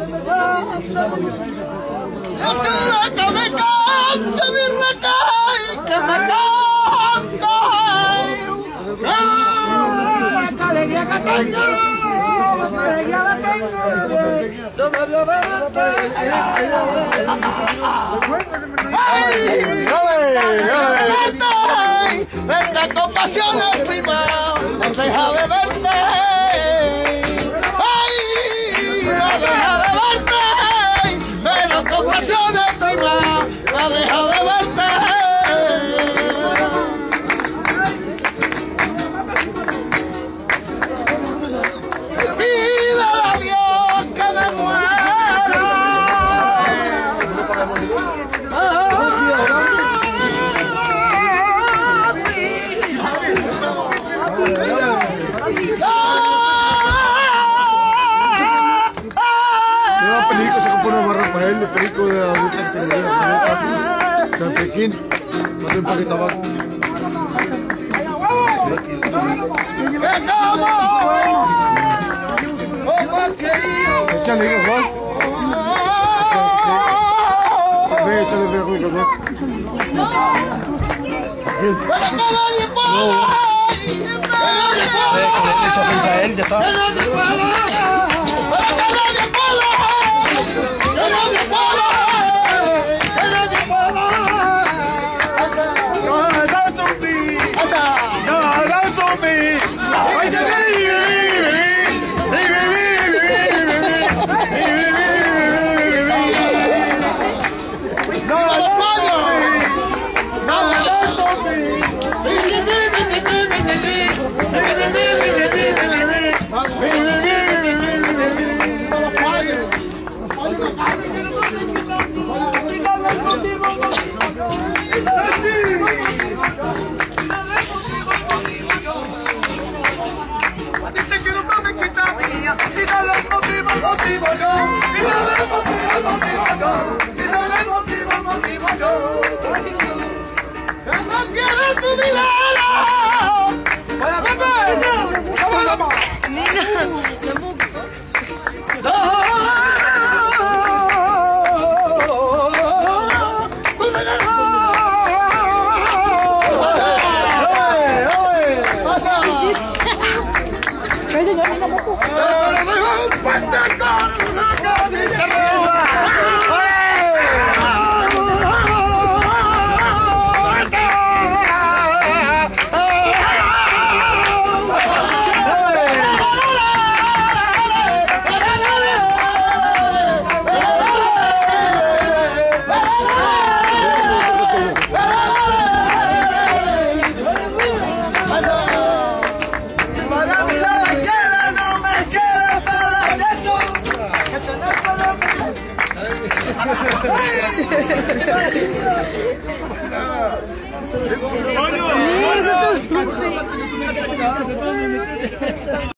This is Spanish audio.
Venga con pasión el prima, no deja de verte. Ay, no deja de verte. Pero con pasión el prima, no deja de verte. Pídele a Dios que me muera. El perico de la lucha de Pekín, no un poquito más. Échale, igual. Échale, igual. A él, ya está. ¡Coño!